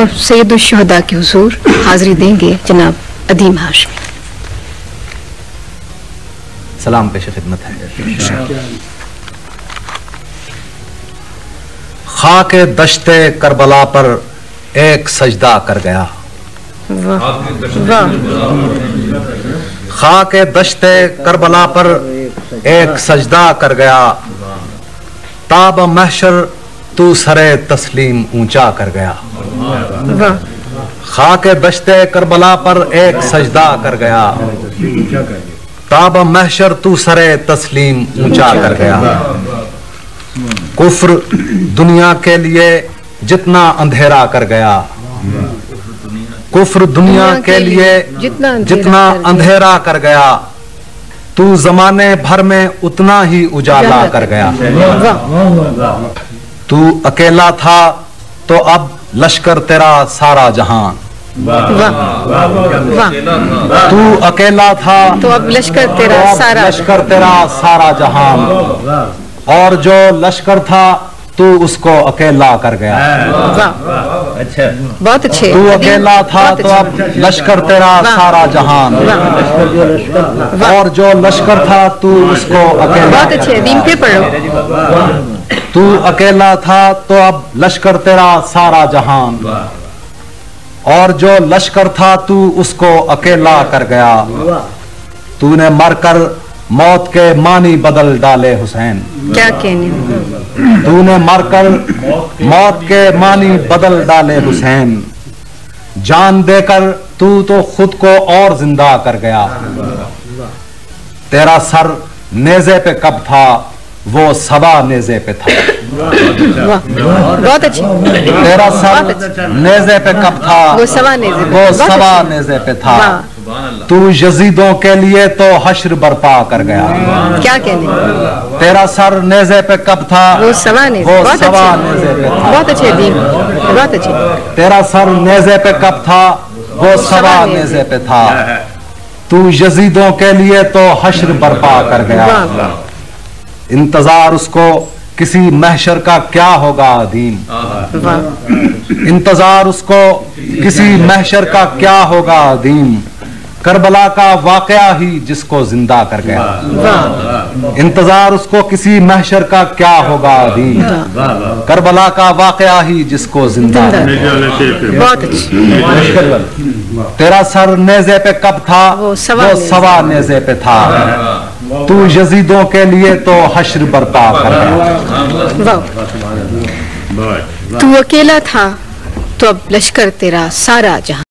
और सैयद शुहदा के हुजूर हाजिरी देंगे जनाब अदीम हाशमी। सलाम पेश खिदमत है। खाके दश्ते करबला पर एक सजदा कर गया। खाके दश्ते करबला पर एक सजदा कर गया। ताब महशर तू सरे तस्लीम ऊंचा कर गया। खाके दश्ते करबला पर एक सजदा कर गया। ताब महशर तू सरे तस्लीम ऊंचा कर गया। कुफ्र दुनिया के लिए जितना अंधेरा कर गया। कुफ्र दुनिया के लिए जितना अंधेरा कर गया, तू जमाने भर में उतना ही उजाला कर गया। तू अकेला था तो अब लश्कर तेरा सारा जहान। तू अकेला था तो अब लश्कर तेरा सारा जहान। और जो लश्कर था तू उसको अकेला कर गया। अच्छा, बहुत अच्छे। तू अकेला था तो अब लश्कर तेरा सारा जहान। और जो लश्कर था तू उसको अकेला। बहुत अच्छे, अदीम पे पढ़ो। तू अकेला था तो अब लश्कर तेरा सारा जहान। और जो लश्कर था तू उसको अकेला कर गया। तूने मरकर मौत के मानी बदल डाले हुसैन। क्या कहने। तूने मरकर मौत के मानी बदल डाले हुसैन। जान देकर तू तो खुद को और जिंदा कर गया। तेरा सर नेज़े पे कब था वो सबा नेज़े पे था। बहुत अच्छे। तेरा सर नेज़े पे कब था वो सबा नेज़े पे था। तू यजीदों के लिए तो हश्र बर्पा कर गया। क्या कहने। तेरा सर नेज़े पे कब था वो सबा नेज़े पे था। बहुत अच्छे दीन, बहुत अच्छे। तेरा सर नेज़े पे कब था वो सबा नेज़े पे था। तू यजीदों के लिए तो हश्र बर्पा कर गया। इंतजार उसको किसी महशर का क्या होगा अदीम। इंतजार उसको किसी महशर का क्या होगा अदीम। करबला का वाकया ही जिसको जिंदा कर गया। इंतजार उसको किसी महशर का क्या होगा अदीम। करबला का वाकया ही जिसको जिंदा कर गया। बहुत अच्छे। तेरा सर नेज़े पे कब था वो सवा नेज़े पे था। तू यजीदों के लिए तो हश्र बर्पा कर गया। तू अकेला था तो अब लश्कर तेरा सारा जहां।